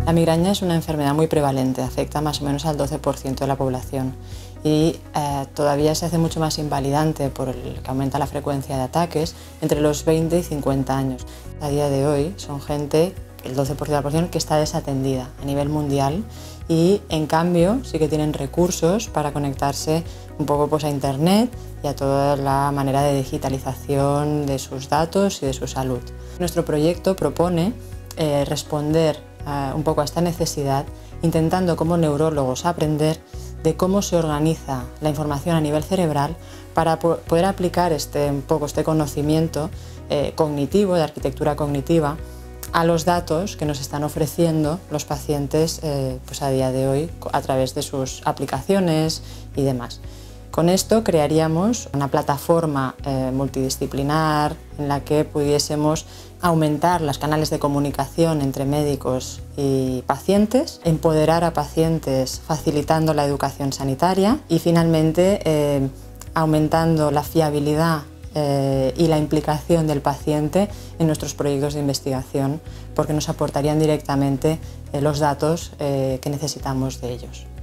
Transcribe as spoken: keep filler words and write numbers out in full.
La migraña es una enfermedad muy prevalente, afecta más o menos al doce por ciento de la población y eh, todavía se hace mucho más invalidante por el que aumenta la frecuencia de ataques entre los veinte y cincuenta años. A día de hoy son gente, el doce por ciento de la población, que está desatendida a nivel mundial y en cambio sí que tienen recursos para conectarse un poco pues, a Internet y a toda la manera de digitalización de sus datos y de su salud. Nuestro proyecto propone eh, responder eh, un poco a esta necesidad, intentando como neurólogos aprender de cómo se organiza la información a nivel cerebral para poder aplicar este, un poco este conocimiento eh, cognitivo, de arquitectura cognitiva, a los datos que nos están ofreciendo los pacientes eh, pues a día de hoy a través de sus aplicaciones y demás. Con esto crearíamos una plataforma eh, multidisciplinar en la que pudiésemos aumentar los canales de comunicación entre médicos y pacientes, empoderar a pacientes facilitando la educación sanitaria y finalmente eh, aumentando la fiabilidad eh, y la implicación del paciente en nuestros proyectos de investigación porque nos aportarían directamente eh, los datos eh, que necesitamos de ellos.